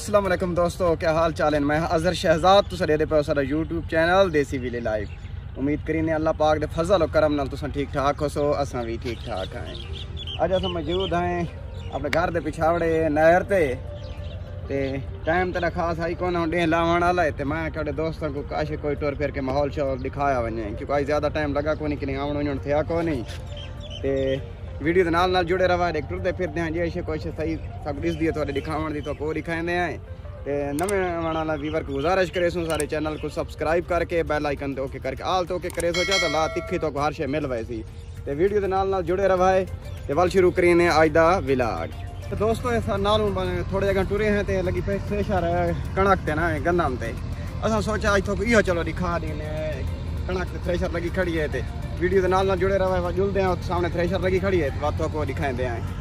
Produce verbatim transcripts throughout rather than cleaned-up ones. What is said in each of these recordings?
अस्सलाम वालेकुम दोस्तों, क्या हाल चाल है। मैं अज़हर शहजाद तुस दे पे सारा यूट्यूब चैनल देसी विले लाइफ। उम्मीद करीने अल्लाह पाक दे फजल और करम नाल तुस ठीक ठाक हो सो, असां भी ठीक ठाक हैं। अज अस मौजूद हैं अपने घर के पिछावड़े नहर ते ते टाइम तेरा खास आई कौन डेह लावन वाला है। तो मैं कड़े दोस्तों को काश कोई टुर फिर के माहौल शोल दिखाया वने, क्योंकि अज ज़्यादा टाइम लगा को नहीं कि आवन वजन थे को नहीं। तो वीडियो के नाल नाल जुड़े रहा है, टुरते फिरते हैं जी कुछ सही सब दिसदी है थोड़े दिखावन की तो को दिखाते हैं। तो नवे आने वाला व्यूवर को गुजारिश करे सो सारे चैनल को सबसक्राइब करके बेल आइकन तो ओके करके आल तो ओके करे सोचा तो ला तिखी तो हर शे मिल वैसी। तो वीडियो के नाल नाल जुड़े रहा है। तो वल शुरू करीने अज का विलाग। तो दोस्तों इस नाल थोड़े जगह टुरे हैं तो लगी पे थ्रेशर कणक ते ना गंदम ते असा सोचा अज तो इो चलो दिखा देने कणक थ्रेशर लगी खड़ी है। तो वीडियो के नाल नाल जुड़े रहा जुलते हैं, सामने थ्रेशर लगी खड़ी है बातों को दिखाते हैं।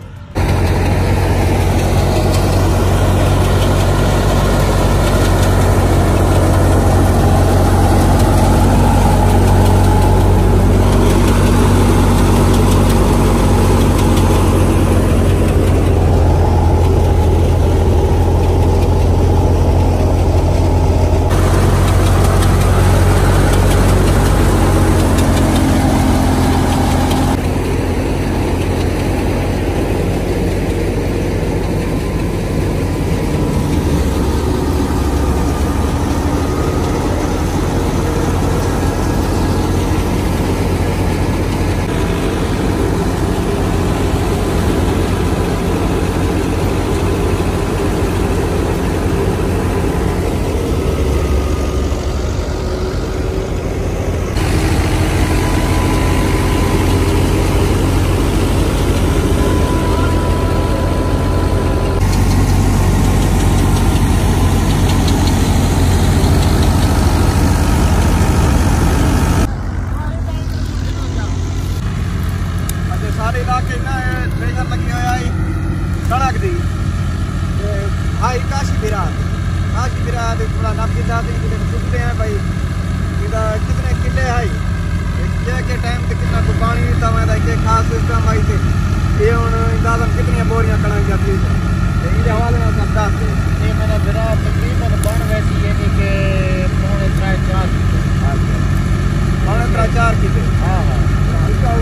सारे इलाके थ्रेशर लगी हुआ कणक की हाई काशी बिराद काशी बिराद थोड़ा नब की पूछते हैं भाई कितने किले है के के टाइम से कितना को पानी दिता मैं के खास सिस्टम आई थे ये हूँ अंदाजन कितनी बोरियां कणक जाती है ये हवाले में सब दस ये मेरा बिराद तकरीबन बन वैसी यानी कि पौने त्रै चार पौने त्रै चार किले। हाँ हाँ इसका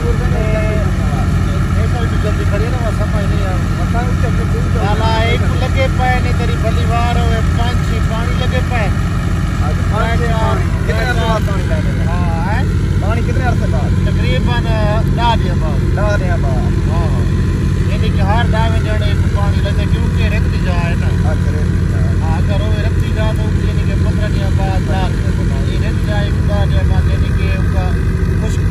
जल्दी खड़ी ना समझ नहीं आला एक लगे पे नहीं तेरी भलीवार हो पाँच छः पानी लगे पे कितने बाद पानी लगे। हाँ पानी कितने अर्से बाद तकरीबन दस दिन बाद दस दिन बाद। हाँ हाँ यानी कि हर दावे जड़े पानी लगे क्योंकि रखती जाए ना। हाँ अगर वो रखती जा तो यानी कि पंद्रह दिन बाद ये रख जाए दस दिन बाद यानी कि उनका खुश्क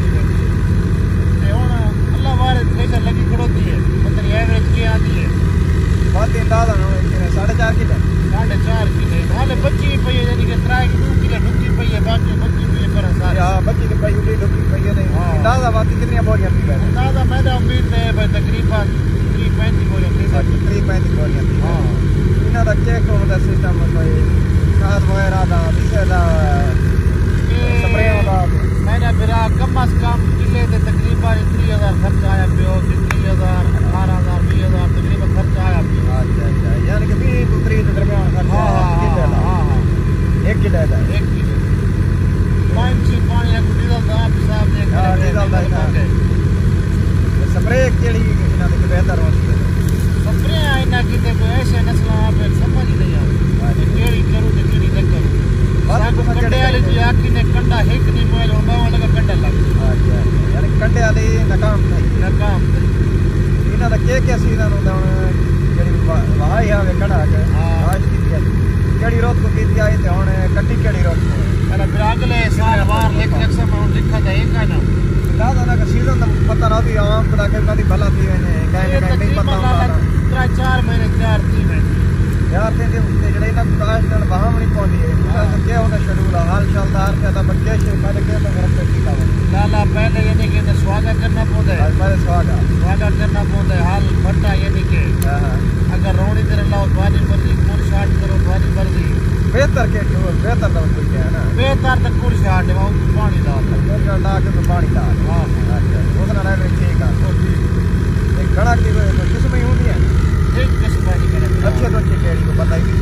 हमारे थ्रेशर लगी खड़ोती है मतलब एवरेज क्या आती है बहुत अंदाजा साढ़े चार किले साढ़े चार किले हाले बच्ची की पई है यानी कि त्रै की दो किले ढुकी पई है बाकी बच्ची भी पर सारे। हाँ बच्ची की पई है ढुकी पई है नहीं अंदाजा बाकी कितनी बोरियां थी पहले अंदाजा मैं तो उम्मीद है भाई तकरीबन तीस पैंतीस बोरियां थी तीस पैंतीस बोरियां थी। हाँ इना दा चेक होता सिस्टम मतलब खाद वगैरह दा दिसेला स्प्रे होता मैंने फिर कम अज कम किले से तकरीबन तीस हज़ार खर्चा आया पियो तीस हज़ार अठारह हज़ार बीस हज़ार तकरीबन खर्चा आया पियो। अच्छा अच्छा यानी कि बीस तो तीस के दरमियान खर्चा। हाँ हाँ हाँ एक किले का एक किले पाँच छः पानी डीजल का हिसाब से डीजल का स्प्रे केड़ी इना दे बेहतर होती है स्प्रे इना की कोई ऐसे नस्ल पे समझ नहीं आती केड़ी करूँ तो केड़ी न करूँ कंडे वाली जी आखी ने कंडा एक नहीं मोबाइल बावन लगा कंडा लग। अच्छा यानी कंडे वाली नाकाम थी नाकाम थी इना दा के के सीजन होता जेडी वहाई आवे कड़ा के आज की केड़ी रोत को कीती आई ते हुन कट्टी केड़ी रोत अरे फिर अगले साल बार लिख लिख सब हम लिखा था एक ना दादा ना का सीजन तो पता ना थी आम पता के कदी भला थी ने कहे नहीं पता होता त्रै चार महीने चार तीन महीने यार थे जेडे ना काश नल बहावणी पौंदी है उसका क्या होता शेड्यूल हाल चलदार के दा बच्चे से पहले के तो घर पे कीता लाला पहले यानी कि स्वागत करना पड़ता है पहले स्वागत स्वागत करना पड़ता है हाल फटा यानी कि अगर रोड़ी तेरे लाओ पानी बर्दी कोर शॉट करो पानी बर्दी बेहतर के बेहतर तो कोई है ना बेहतर तो कोर शॉट है वो पानी डाल कोर शॉट डाल के पानी डाल। हां अच्छा उसना रहे ठीक है तो ठीक एक कड़ा की किस्म ही होती है एक किस्म की करे अच्छे तो अच्छे केड़ी को पता ही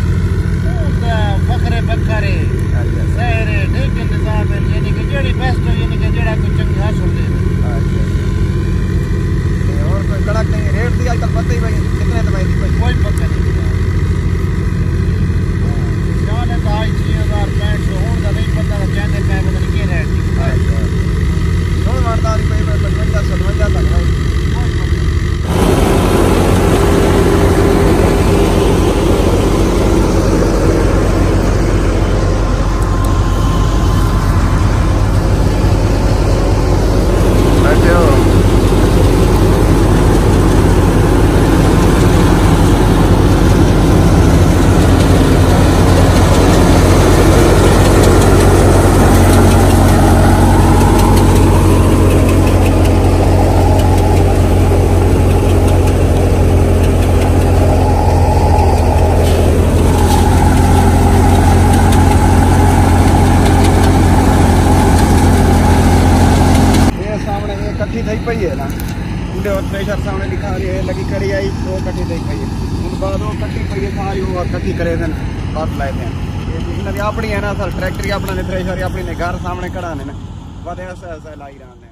बकरे बकरे सहरे ठीक इंतजाम है यानी कि जेड़ी बेस्ट यानी कि जेड़ा कोई चंगी हासिल दे और कोई कड़क नहीं रेट दी आजकल पता ही भाई कितने दवाई दी भाई कोई पता नहीं जाने का आई छह हजार पैंठ सौ हूं दा नहीं पता कहते पे पता नहीं के रेट कौन मारता दी कोई पचवंजा सतवंजा तक है थ्रेशर सामने लिखा रही है लगी करी आई दो कट्ठी देख पाइए उन बाद वो कट्ठी पाइए सारी वो कट्ठी करे थे बात लाए थे ये अपनी है ना सर ट्रैक्टर अपना ने थ्रेशर अपनी ने घर सामने खड़ा ने ना बस ऐसा ऐसा लाई रहा है।